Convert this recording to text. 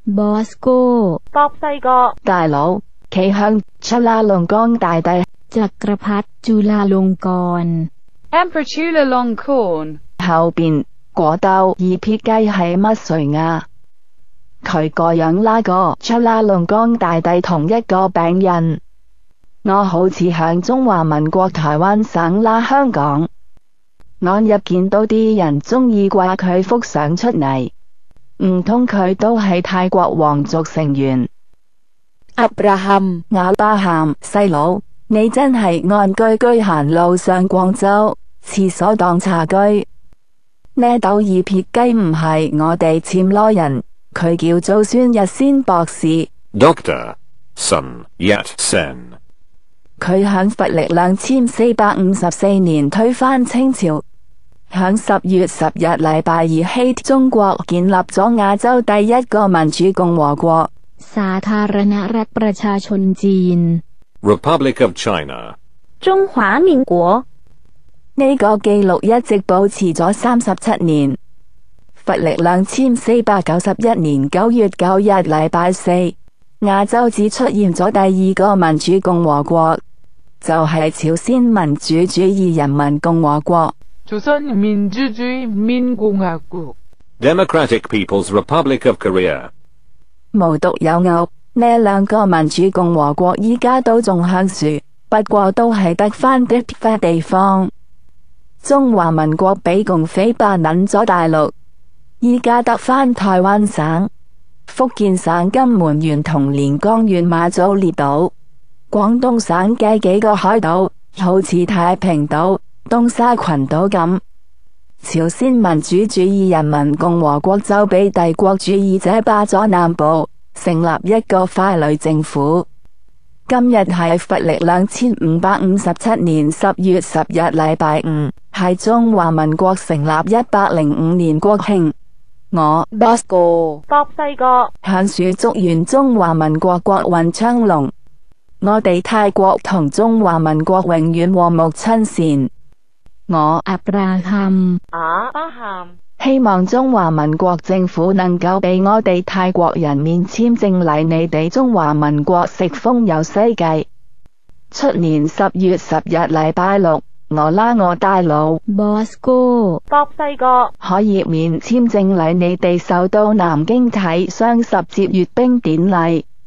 Bosco 博西哥大佬，企向出拉隆江大帝จักรพรรดิจุฬาลงกรณ์ Emperor Chulalongkorn 後邊果鬥二撇雞係乜誰啊？佢個樣拉個出拉隆江大帝同一個餅印，我好似響中華民國台灣省啦香港。我入見到啲人鍾意掛佢幅相出嚟，唔通佢都係泰國皇族成員？ อับราฮัม亞巴罕細佬，你真係安居居行路上廣州，廁所當茶居。呢斗二撇雞唔係我哋暹羅人，佢叫做孫逸仙博士。 Dr. Sun Yat-sen 佢響佛曆2454年推翻清朝，響10月10日禮拜二喺中國建立咗亞洲第一個民主共和國。 สาธารณรัฐประชาชนจีน Republic of China 中華民國呢個紀錄一直保持咗37年。佛曆2491年9月9日禮拜四，亞洲只出現咗第二個民主共和國，就係朝鮮民主主義人民共和國。 Democratic People's Republic of Korea 無獨有偶，呢兩個民主共和國依家都仲向樹，不過都係得返啲塊地方。中華民國俾共匪霸撚咗大陸，依家得返台灣省、福建省金門縣同連江縣馬祖列島，廣東省嘅幾個海島，好似太平島、東沙群島咁。朝鮮民主主義人民共和國就俾帝國主義者霸咗南部，成立一個傀儡政府。今日係佛曆2557年10月10日禮拜五，係中華民國成立105年國慶。我 Bosco 博西哥向樹祝願中華民國國運昌隆，我哋泰國同中華民國永遠和睦親善。我อับราฮัม阿巴罕希望中華民國政府能夠俾我哋泰國人免簽證嚟你哋中華民國食風遊世界。出年10月10日禮拜六，我拉我大佬 Bosco 博西哥可以免簽證嚟你哋首都南京睇雙十節閱兵典禮。